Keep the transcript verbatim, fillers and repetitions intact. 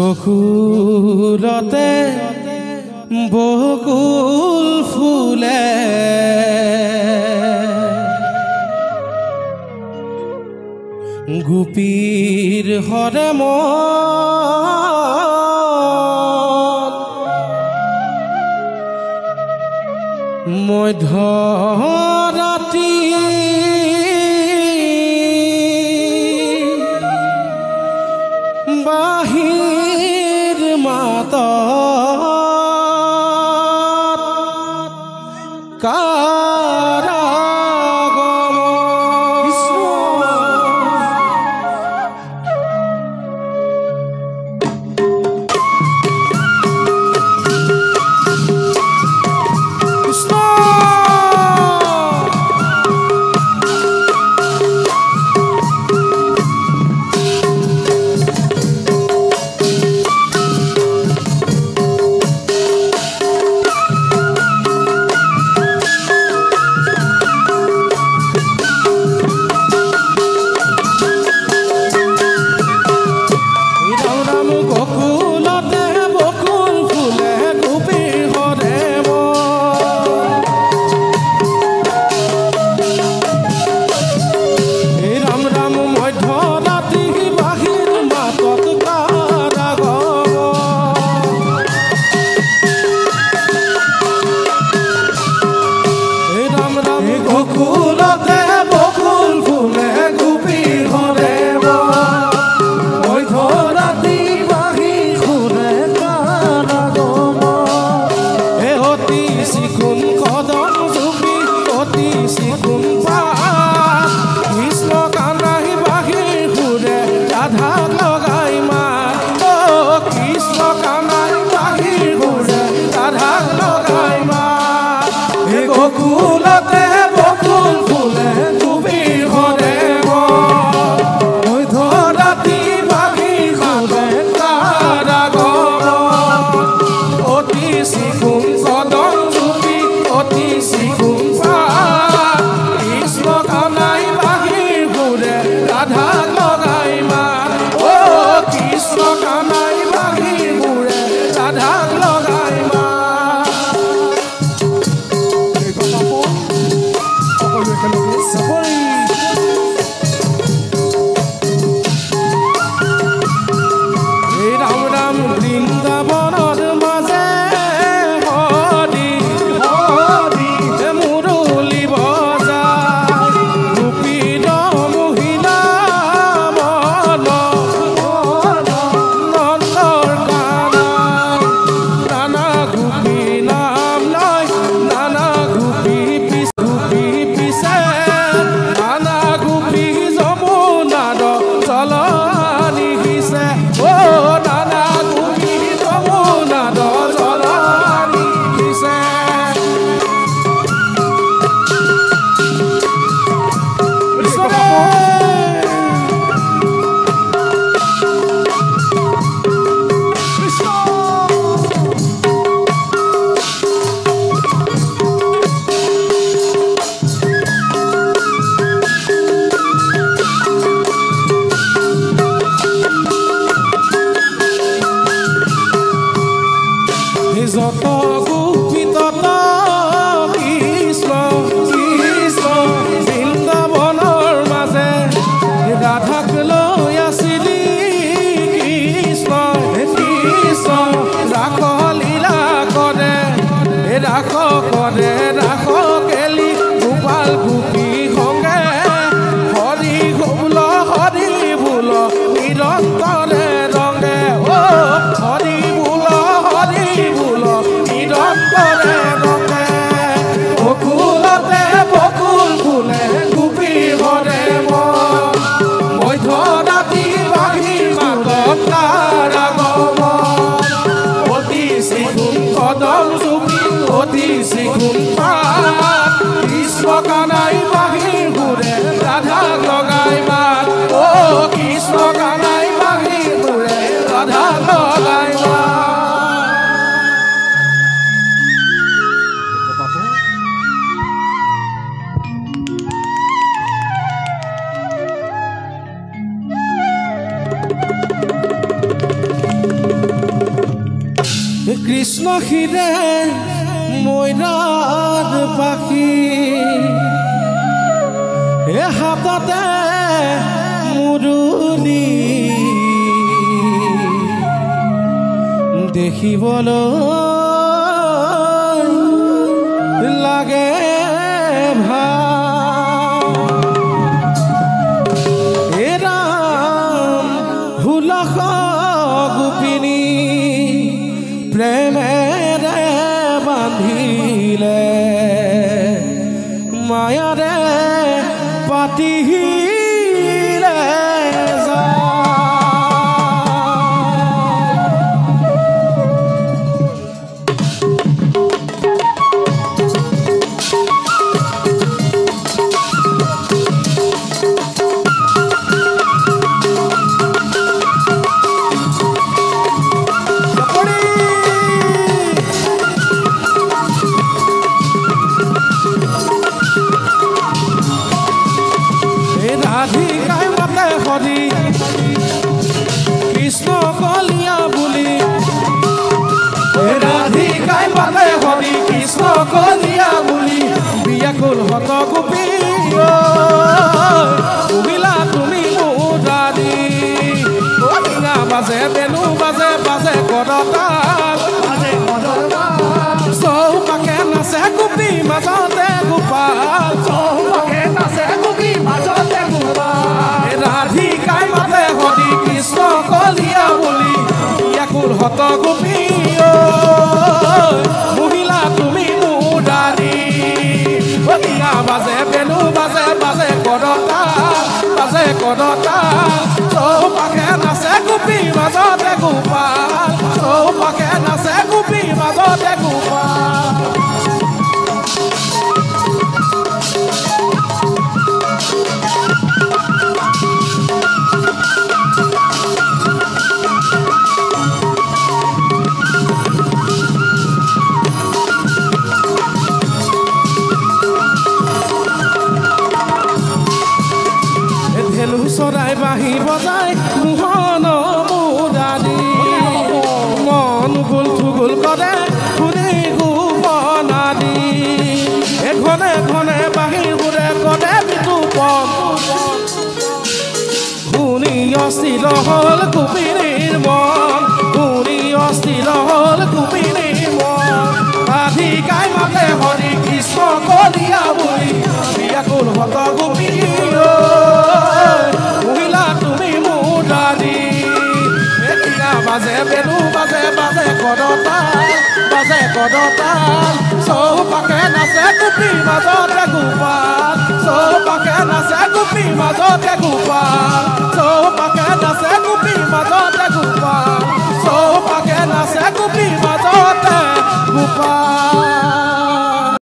বকুলতে বকুল ফুলে গোপীৰ হৰে মন মধ্যৰাতি বাহিৰ মাত বকুলতে বকুল ফুলে গোপীৰ হৰে মন মধ্যৰাতি বাহিৰ মাত কাৰাগমন অতি চিকুণ কদম জুপি অতি চিকুণ পাত কৃষ্ণ কানাই বাহিৰ ঘূৰে ৰাধাক লগাই মাত অ কৃষ্ণ কানাই বাহিৰ ঘূৰে ৰাধাক লগাই মাত বৃন্দাবনৰ মাজে হৰি হৰি মুৰুলি বজাই গোপীৰ মহিলা মন নন্দৰ গানাই নানা গোপী নাম লয় নানা গোপী পিছ গোপী পিছে নানা গোপী যমুনাৰ জলনি দিছে অ নানা যত গোপী তত কৃষ্ণ কৃষ্ণ বৃন্দাবনৰ মাজে ৰাধাক লৈ আছিলি কৃষ্ণ কৃষ্ণ ৰাখ লীলা কৰে ৰাখ কৰে ৰাখ কেলি গোপাল গোপী সংগে হৰি গোল হৰি বোল নিৰন্তৰে ৰঙে অ হৰি বোল হৰি বোল নিৰন্তৰে ৰঙে বকুলতে বকুল ফুলে গোপীৰ হৰে মন মধ্যৰাতি বাহিৰ মাতত কাৰাগমন অতি চিকুণ কদম জুপি অতি চিকুণ পাত কৃষ্ণ কানাই বাহিৰ ঘূৰে ৰাধাক লগাই মাত অ কৃষ্ণ কানাই বাহিৰ ঘূৰে ৰাধাক লগাই মাত নিশিৰে মৈৰাত পাখি এ হাততে মুৰুলি দেখিবলৈ লাগে ভাল এ ৰাম হুলক গোপিনী প্ৰেমেৰে বান্ধিলে মায়াৰে পাতিলে রাধিকাই মাতে হরি কৃষ্ণ কলিয়া বুলি রাধিকাই মাতে হরি কৃষ্ণ কলিয়া বুলি বিয়াকুল হত গোপী মহিলা তুমি মুৰাৰী টিঙা বাজে বেনু বাজে বাজে কৰতাল চৌপাকে নাচে গোপী মাজতে গোপাল চৌপাকে নাচে গোপী মাজতে ৰাধিকাই মাতে হৰি কৃষ্ণ কলিয়া বুলি বিয়াকুল হত গোপী মহিলা তুমি মুৰাৰী টিঙা বাজে বেনু বাজে বাজে কৰতাল বাজে কৰতাল চৌপাকে নাচে গোপী মাজতে গোপাল চৌপাকে নাচে গোপী মাজতে গোপাল ঢেলু চৰাই বাঁহী বজাই মোহন মুৰাৰী মন গোল থুগুল কৰে শুনি গোপনাদী এঘনে ঘনে বাঁহী সুৰে কৰে বিতুপন শুনি অস্থিৰ হ'ল গোপিনীৰ মন শুনি অস্থিৰ হ'ল গোপিনীৰ মন ৰাধিকাই মাতে হৰি কৃষ্ণ কলিয়া বুলি বিয়াকুল হত গোপী মহিলা তুমি মুৰাৰী টিঙা বাজে বেনু বাজে বাজে কৰতাল বাজে কৰতাল চৌপাকে নাচে গোপী মাজতে গোপাল চৌপাকে নাচে গোপী মাজতে গোপাল